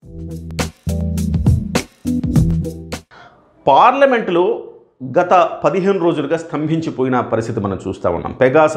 పార్లమెంటులో గత 15 రోజులుగా స్తంభించిపోయిన పరిస్థితి మనం చూస్తూ ఉన్నాం.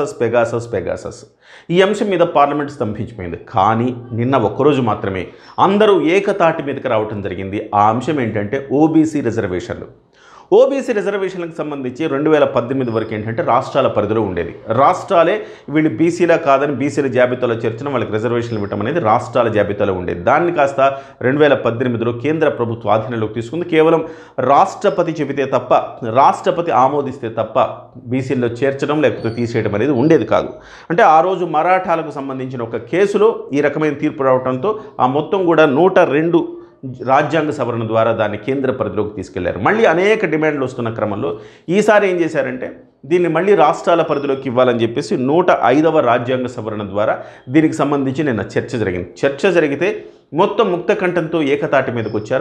పెగాసస్ ఈ అంశం మీద పార్లమెంట్ స్తంభించిపోయింది. కానీ నిన్న ఒక్కరోజు మాత్రమే అందరూ ఏకతాటి మీదకి రావటం జరిగింది. ఆ అంశం ఏంటంటే ఓబీసీ రిజర్వేషన్లు. ఓబీసీ రిజర్వేషన్లకు సంబంధించి 2018 వరకు ఏంటంటే రాష్ట్రాల పరిధిలో ఉండేది. రాష్ట్రాలే వీళ్ళు బీసీలా కాదని బీసీల జాబితాలో చేర్చడం, వాళ్ళకి రిజర్వేషన్లు ఇవ్వడం అనేది రాష్ట్రాల జాబితాలో ఉండేది. దాన్ని కాస్త 2018లో కేంద్ర ప్రభుత్వ ఆధీనంలోకి తీసుకుంది. కేవలం రాష్ట్రపతి చెబితే తప్ప, రాష్ట్రపతి ఆమోదిస్తే తప్ప బీసీల్లో చేర్చడం లేకపోతే తీసేయడం అనేది ఉండేది కాదు. అంటే ఆ రోజు మరాఠాలకు సంబంధించిన ఒక కేసులో ఈ రకమైన తీర్పు రావడంతో ఆ మొత్తం కూడా 102 రాజ్యాంగ సవరణ ద్వారా దాన్ని కేంద్ర పరిధిలోకి తీసుకెళ్లారు. మళ్ళీ అనేక డిమాండ్లు వస్తున్న క్రమంలో ఈసారి ఏం చేశారంటే దీన్ని మళ్ళీ రాష్ట్రాల పరిధిలోకి ఇవ్వాలని చెప్పేసి 105వ రాజ్యాంగ సవరణ ద్వారా దీనికి సంబంధించి నిన్న చర్చ జరిగింది. చర్చ జరిగితే మొత్తం ముక్త కంఠంతో ఏకతాటి మీదకి వచ్చారు.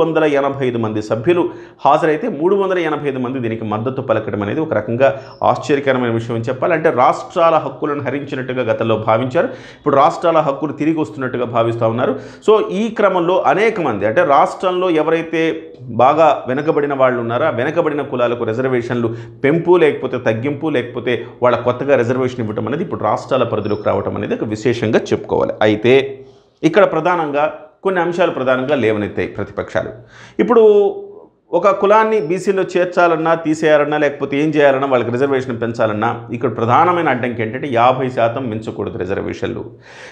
385 మంది సభ్యులు హాజరైతే 385 మంది దీనికి మద్దతు పలకడం అనేది ఒక రకంగా ఆశ్చర్యకరమైన విషయం అని చెప్పాలి. అంటే రాష్ట్రాల హక్కులను హరించినట్టుగా గతంలో భావించారు. ఇప్పుడు రాష్ట్రాల హక్కులు తిరిగి వస్తున్నట్టుగా భావిస్తూ ఉన్నారు. సో ఈ క్రమంలో అనేక మంది అంటే రాష్ట్రంలో ఎవరైతే బాగా వెనుకబడిన వాళ్ళు ఉన్నారో ఆ వెనుకబడిన కులాలకు రిజర్వేషన్లు పెంపు లేకపోతే తగ్గింపు లేకపోతే వాళ్ళ కొత్తగా రిజర్వేషన్ ఇవ్వడం అనేది ఇప్పుడు రాష్ట్రాల పరిధిలోకి రావడం అనేది ఒక విశేషంగా చెప్పుకోవాలి. అయితే ఇక్కడ ప్రధానంగా కొన్ని అంశాలు ప్రధానంగా లేవనెత్తాయి ప్రతిపక్షాలు. ఇప్పుడు ఒక కులాన్ని బీసీలో చేర్చాలన్నా తీసేయాలన్నా లేకపోతే ఏం చేయాలన్నా వాళ్ళకి రిజర్వేషన్ పెంచాలన్నా ఇక్కడ ప్రధానమైన అడ్డంకి ఏంటంటే 50% మించకూడదు రిజర్వేషన్లు.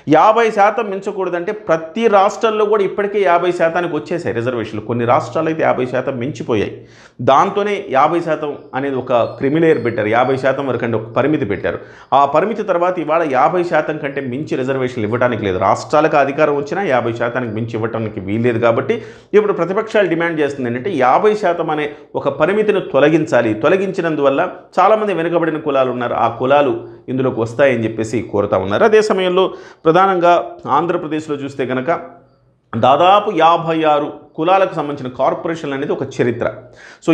50% మించకూడదంటే ప్రతి రాష్ట్రంలో కూడా ఇప్పటికే 50%కి వచ్చేసాయి రిజర్వేషన్లు. కొన్ని రాష్ట్రాలు అయితే 50% మించిపోయాయి. దాంతోనే 50% అనేది ఒక క్రిమిలేయర్ పెట్టారు. 50% వరకు అంటే ఒక పరిమితి పెట్టారు. ఆ పరిమితి తర్వాత ఇవాళ 50% కంటే మించి రిజర్వేషన్లు ఇవ్వడానికి లేదు. రాష్ట్రాలకు అధికారం వచ్చినా 50%కి మించి ఇవ్వడానికి వీల్లేదు. కాబట్టి ఇప్పుడు ప్రతిపక్షాలు డిమాండ్ చేస్తుంది ఏంటంటే 50% అనే ఒక పరిమితిని తొలగించాలి. తొలగించినందువల్ల చాలామంది వెనుకబడిన కులాలు ఉన్నారు, ఆ కులాలు ఇందులోకి వస్తాయని చెప్పేసి కోరుతా ఉన్నారు. అదే సమయంలో ప్రధానంగా ఆంధ్రప్రదేశ్లో చూస్తే కనుక దాదాపు 56 కులాలకు సంబంధించిన కార్పొరేషన్లు అనేది ఒక చరిత్ర. సో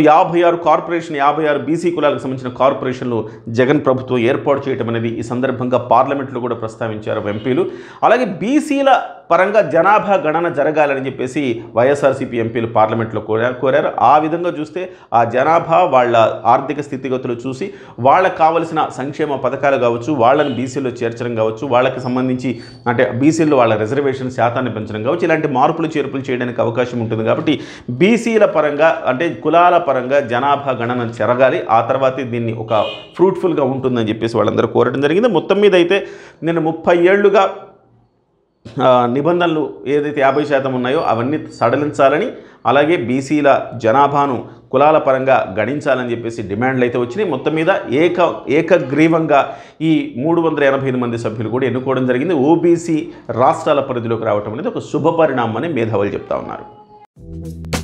56 బీసీ కులాలకు సంబంధించిన కార్పొరేషన్లు జగన్ ప్రభుత్వం ఏర్పాటు చేయడం అనేది ఈ సందర్భంగా పార్లమెంట్లో కూడా ప్రస్తావించారు ఎంపీలు. అలాగే బీసీల పరంగా జనాభా గణన జరగాలని చెప్పేసి వైఎస్ఆర్సీపీ ఎంపీలు పార్లమెంట్లో కోరారు. ఆ విధంగా చూస్తే ఆ జనాభా వాళ్ళ ఆర్థిక స్థితిగతులు చూసి వాళ్ళకు కావలసిన సంక్షేమ పథకాలు కావచ్చు, వాళ్ళని బీసీలో చేర్చడం కావచ్చు, వాళ్ళకి సంబంధించి అంటే బీసీల్లో వాళ్ళ రిజర్వేషన్ శాతాన్ని పెంచడం కావచ్చు, ఇలాంటి మార్పులు చేర్పులు చేయడానికి అవకాశం ఉంటుంది. కాబట్టి బీసీల పరంగా అంటే కులాల పరంగా జనాభా గణన జరగాలి. ఆ తర్వాత దీన్ని ఒక ఫ్రూట్ఫుల్గా ఉంటుందని చెప్పేసి వాళ్ళందరూ కోరడం జరిగింది. మొత్తం మీద అయితే నేను 30 ఏళ్లుగా నిబంధనలు ఏదైతే 50% ఉన్నాయో అవన్నీ సడలించాలని, అలాగే బీసీల జనాభాను కులాల పరంగా గణించాలని చెప్పేసి డిమాండ్లు అయితే వచ్చినాయి. మొత్తం మీద ఏకగ్రీవంగా ఈ 385 మంది సభ్యులు కూడా ఎన్నుకోవడం జరిగింది. ఓబీసీ రాష్ట్రాల పరిధిలోకి రావడం అనేది ఒక శుభ పరిణామం అని మేధావులు చెప్తా ఉన్నారు.